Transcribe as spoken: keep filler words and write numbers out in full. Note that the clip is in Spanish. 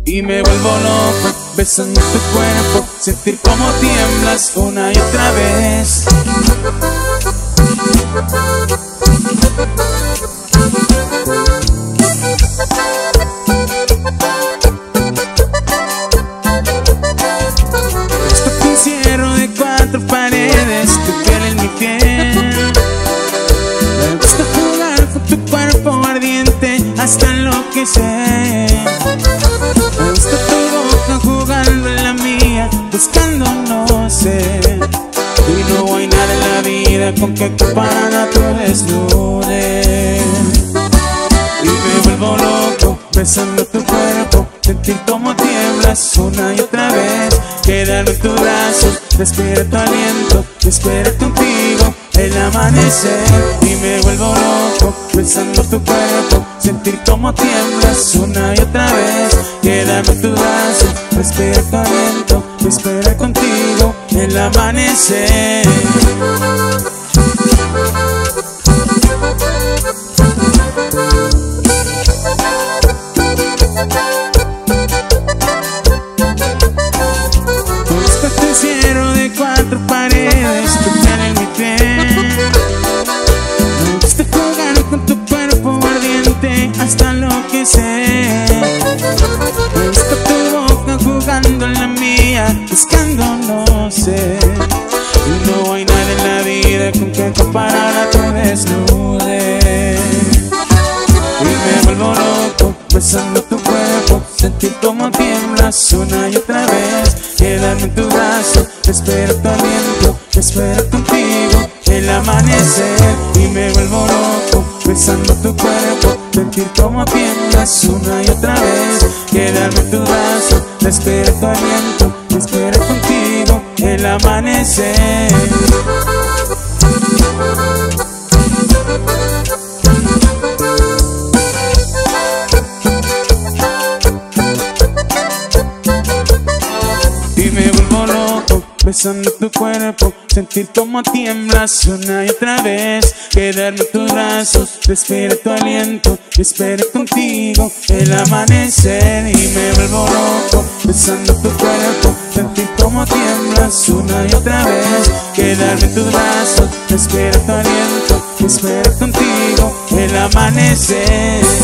Y me vuelvo loco besando tu cuerpo, sentir como tiemblas una y otra vez. Esto te encierro de cuatro paredes, tu piel en mi piel. Me gusta jugar con tu cuerpo ardiente hasta enloquecer. Me gusta tu boca jugando en la mía, buscando no sé. Y no hay nada en la vida con que comparar a tu desnudez. Y me vuelvo loco besando tu cuerpo, sentir como tiemblas una y otra vez. Quedarme en tus brazos, respirar tu aliento, esperar contigo el amanecer. Y me vuelvo loco besando tu cuerpo, sentir como tiemblas una y otra vez. Quedarme en tus brazos, respirar tu aliento, esperar contigo el amanecer. Encierro de cuatro paredes, tu piel en mi piel. Me gusta jugar con tu cuerpo ardiente hasta enloquecer. Me gusta tu boca jugando en la mía, buscando no sé. Y no hay nada en la vida con que comparar a tu desnudez. Y me vuelvo loco besando tu cuerpo, sentir como tiemblas una y otra vez. Quedarme en tu brazo, esperar tu aliento, esperar contigo el amanecer. Y me vuelvo loco besando tu cuerpo, sentir como tiemblas una y otra vez. Quedarme en tu brazo, esperar tu aliento, esperar contigo el amanecer. Y me vuelvo loco besando tu cuerpo, sentir como tiemblas una y otra vez. Quedarme en tus brazos, respirar tu aliento, esperar contigo el amanecer. Y me vuelvo loco besando tu cuerpo, sentir como tiemblas una y otra vez. Quedarme en tus brazos, respirar tu aliento, esperar contigo el amanecer.